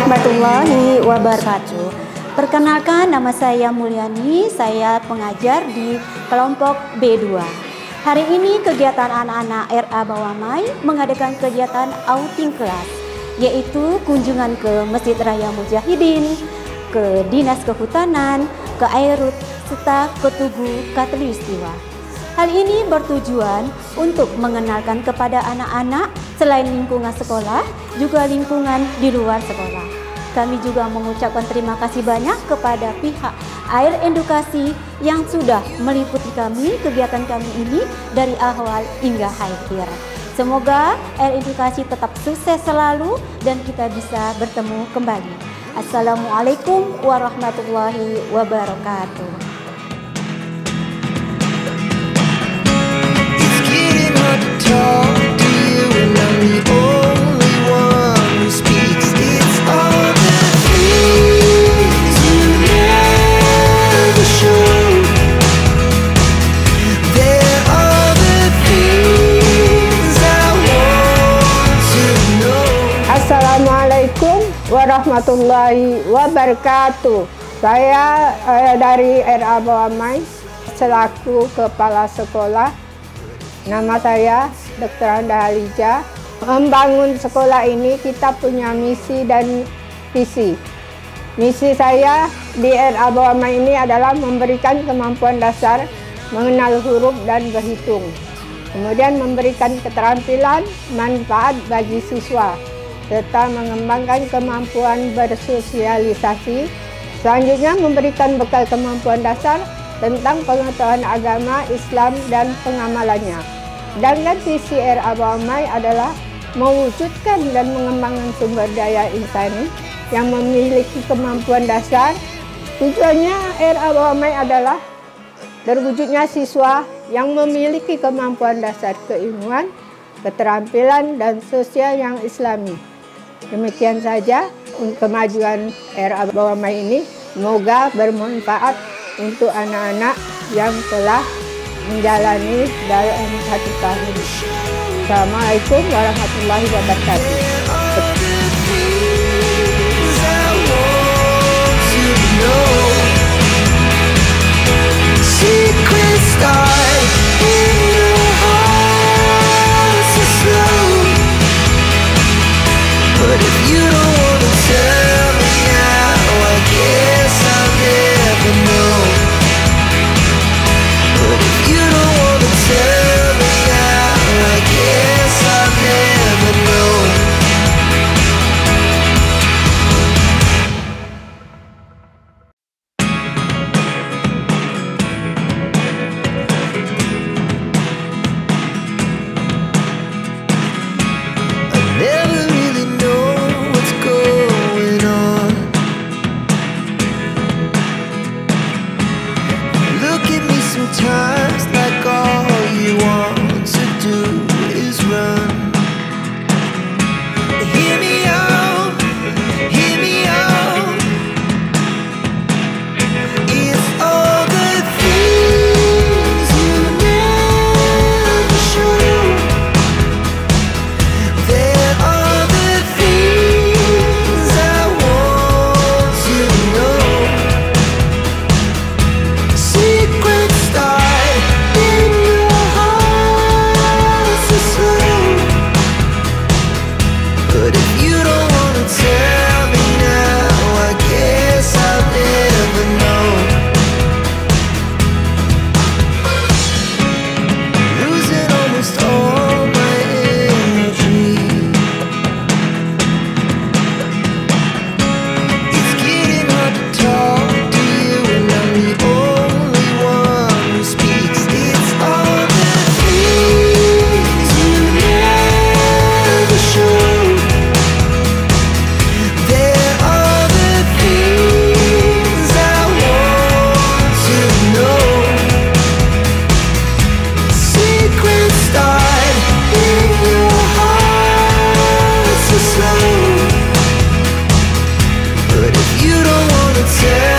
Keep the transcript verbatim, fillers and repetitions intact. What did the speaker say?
warahmatullahi wabarakatuh. Perkenalkan, nama saya Mulyani, saya pengajar di kelompok B dua. Hari ini kegiatan anak-anak R A Bawamai mengadakan kegiatan outing kelas, yaitu kunjungan ke Masjid Raya Mujahidin, ke Dinas Kehutanan, ke Airut, serta ke Tugu Katulistiwa. Hal ini bertujuan untuk mengenalkan kepada anak-anak selain lingkungan sekolah, juga lingkungan di luar sekolah. Kami juga mengucapkan terima kasih banyak kepada pihak Air Edukasi yang sudah meliputi kami, kegiatan kami ini dari awal hingga akhir. Semoga Air Edukasi tetap sukses selalu dan kita bisa bertemu kembali. Assalamualaikum warahmatullahi wabarakatuh. Assalamualaikum warahmatullahi wabarakatuh. Saya eh, dari R A Bawamai selaku kepala sekolah. Nama saya Doktor Anda Halija. Membangun sekolah ini kita punya misi dan visi. Misi saya di R A Bawamai ini adalah memberikan kemampuan dasar mengenal huruf dan berhitung. Kemudian memberikan keterampilan manfaat bagi siswa, serta mengembangkan kemampuan bersosialisasi. Selanjutnya memberikan bekal kemampuan dasar tentang pengetahuan agama, Islam, dan pengamalannya. Sedangkan visi R A Bawamai adalah mewujudkan dan mengembangkan sumber daya insani yang memiliki kemampuan dasar. Tujuannya R A Bawamai adalah terwujudnya siswa yang memiliki kemampuan dasar keilmuan, keterampilan, dan sosial yang islami. Demikian saja untuk kemajuan R A Bawamai ini. Semoga bermanfaat untuk anak-anak yang telah menjalani dalam satu tahun. Assalamualaikum warahmatullahi wabarakatuh. Sometimes like all you want to do is run. Hear me out, hear me out. It's all the things you never show. There are the things I want to know. Secrets start in your heart so slow. But if you don't wanna tell me now, I guess I'll never know. Losing almost all my energy. It's getting hard to talk to you, and I'm the only one who speaks. It's all the things you never show. There are the things I want to know. Secrets start in your heart so slow. But if you don't wanna tell